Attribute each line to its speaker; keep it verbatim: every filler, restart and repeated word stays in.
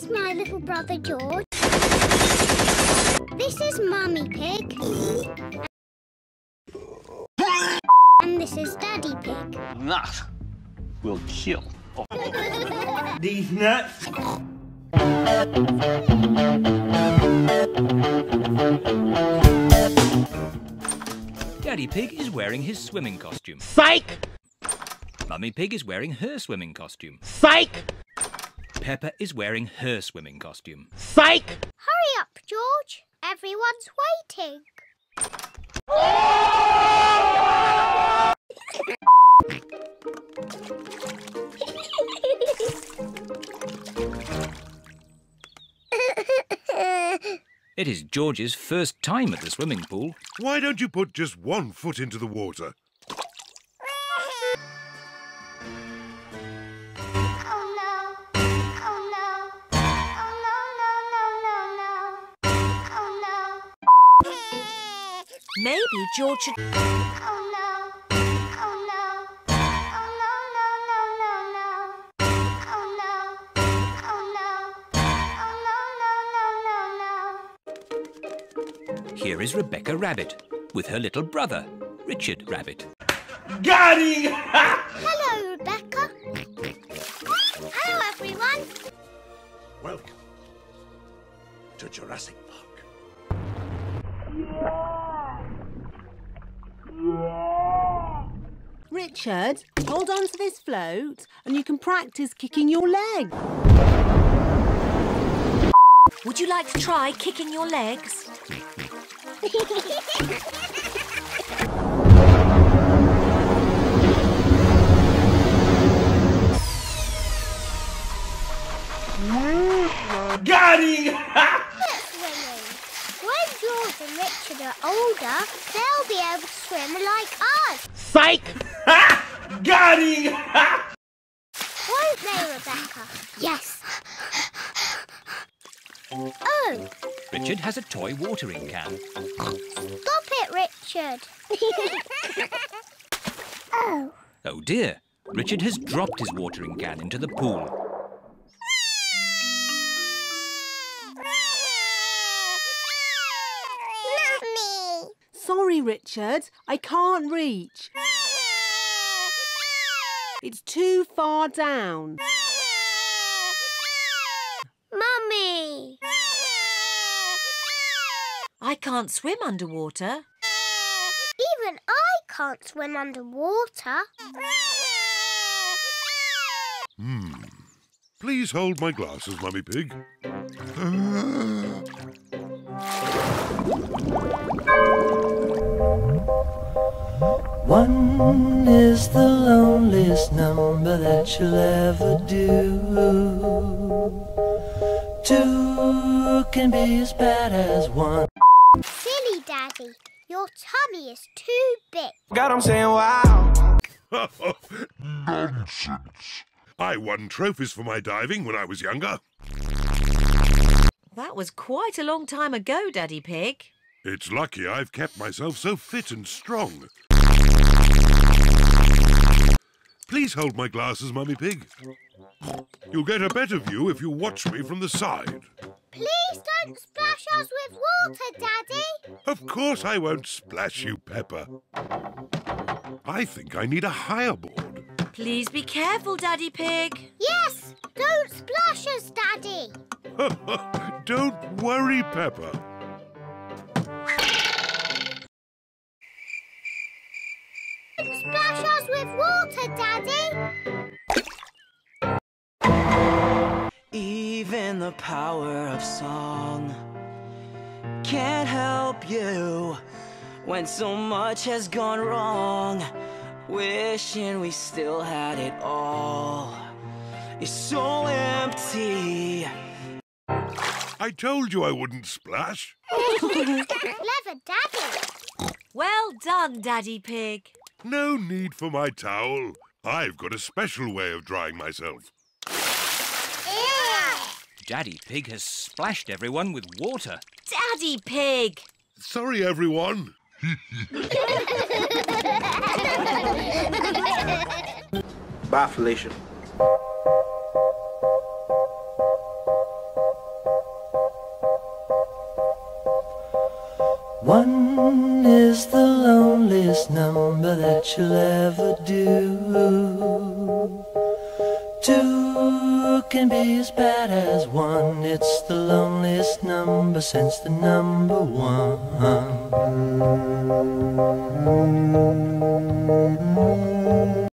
Speaker 1: my little brother George. This is Mummy Pig. And this is Daddy Pig.
Speaker 2: That will kill.
Speaker 3: These nuts.
Speaker 4: Daddy Pig is wearing his swimming costume.
Speaker 3: Psych!
Speaker 4: Mummy Pig is wearing her swimming costume.
Speaker 3: Psych!
Speaker 4: Peppa is wearing her swimming costume.
Speaker 3: Psych!
Speaker 1: Hurry up, George. Everyone's waiting.
Speaker 4: It is George's first time at the swimming pool.
Speaker 5: Why don't you put just one foot into the water?
Speaker 1: Oh no. Oh no. Oh no, no, no, no, no. Oh no.
Speaker 6: Maybe George should...
Speaker 1: Oh no. Oh no. Oh no, no, no, no, no. Oh no. Oh no. Oh no, no, no, no, no.
Speaker 4: Here is Rebecca Rabbit with her little brother, Richard Rabbit.
Speaker 3: Got him!
Speaker 1: Hello, Rebecca. Hello, everyone.
Speaker 5: Welcome to Jurassic Park.
Speaker 7: Richard, hold on to this float and you can practice kicking your leg.
Speaker 6: Would you like to try kicking your legs?
Speaker 3: Got him!
Speaker 1: Swimming. When George and Richard are older, they'll be able to swim like us.
Speaker 3: Psych! Got him!
Speaker 1: Won't they, Rebecca? Yes. Oh,
Speaker 4: Richard has a toy watering can.
Speaker 1: stop it, Richard. Oh.
Speaker 4: Oh dear, Richard has dropped his watering can into the pool.
Speaker 1: Mummy.
Speaker 7: Sorry, Richard, I can't reach. It's too far down.
Speaker 1: Mummy.
Speaker 6: I can't swim underwater.
Speaker 1: Even I can't swim underwater.
Speaker 5: Hmm. Please hold my glasses, Mummy Pig.
Speaker 8: One is the loneliest number that you'll ever do. Two can be as bad as one.
Speaker 1: Silly Daddy, your tummy is too big.
Speaker 8: God, I'm saying wow.
Speaker 5: Nonsense. I won trophies for my diving when I was younger.
Speaker 6: That was quite a long time ago, Daddy Pig.
Speaker 5: It's lucky I've kept myself so fit and strong. Please hold my glasses, Mummy Pig. You'll get a better view if you watch me from the side.
Speaker 1: Please don't splash us with water, Daddy.
Speaker 5: Of course I won't splash you, Peppa. I think I need a higher board.
Speaker 6: Please be careful, Daddy Pig.
Speaker 1: Yes, don't splash us, Daddy.
Speaker 5: Don't worry, Peppa.
Speaker 1: Don't splash us with water, Daddy.
Speaker 8: Even the power of song can't help you when so much has gone wrong. Wishing we still had it all is so empty.
Speaker 5: I told you I wouldn't splash.
Speaker 1: Clever Daddy.
Speaker 6: Well done, Daddy Pig.
Speaker 5: No need for my towel. I've got a special way of drying myself.
Speaker 4: Daddy Pig has splashed everyone with water.
Speaker 6: Daddy Pig!
Speaker 5: Sorry, everyone.
Speaker 9: Bye, Felicia.
Speaker 8: One is the loneliest number that you'll ever do. Two can be as bad as one. It's the loneliest number since the number one.